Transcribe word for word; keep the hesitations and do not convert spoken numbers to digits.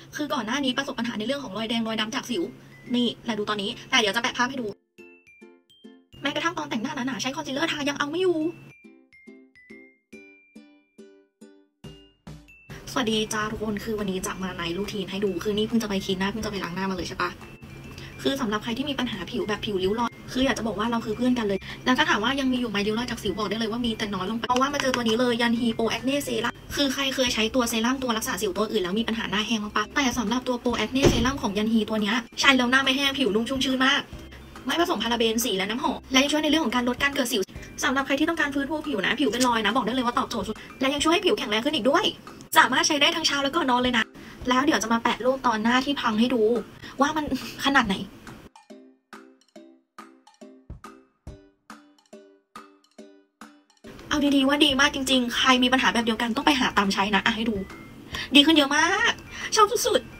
คือก่อนหน้านี้ประสบปัญหาในเรื่องของรอยแดงรอยดำจากสิวนี่แหละดูตอนนี้แต่เดี๋ยวจะแปะภาพให้ดูแม้กระทั่งตอนแต่งหน้าหนาๆใช้คอนซีลเลอร์ทายังเอาไม่อยู่สวัสดีจ้าทุกคนคือวันนี้จะมาในรูทีนให้ดูคือนี่เพิ่งจะไปคลีนหน้าเพิ่งจะไปล้างหน้ามาเลยใช่ปะคือสำหรับใครที่มีปัญหาผิวแบบผิวริ้วรอยคืออยากจะบอกว่าเราคือเพื่อนกันเลยแล้วถ้าถามว่ายังมีอยู่ไหมริ้วรอยจากสิวบอกได้เลยว่ามีแต่น้อยลงไปเพราะว่ามาเจอตัวนี้เลยยันฮีโปแอคเน่เซรั่มคือใครเคยใช้ตัวเซรั่มตัวรักษาสิวตัวอื่นแล้วมีปัญหาหน้าแห้งบ้างปะแต่สำหรับตัวโปรแอคเน่เซรั่มของยันฮีตัวนี้ใช้แล้วหน้าไม่แห้งผิวนุ่มชุ่มชื้นมากไม่ผสมพาราเบนสีและน้ำหอมและยังช่วยในเรื่องของการลดการเกิดสิวสำหรับใครที่ต้องการฟื้นฟูผิวนะผิวเป็นรอยนะบอกได้เลยว่าตอบโจทย์สุดและยังช่วยให้ผิวแข็งแรงขึ้นอีกด้วยสามารถใช้ได้ทั้งเช้าแล้วก็นอนเลยนะแล้วเดี๋ยวจะมาแปะรูปตอนหน้าที่พังให้ดูว่ามันขนาดไหนเอาดีๆว่าดีมากจริงๆใครมีปัญหาแบบเดียวกันต้องไปหาตามใช้นะอ่ะให้ดูดีขึ้นเยอะมากชอบสุดๆ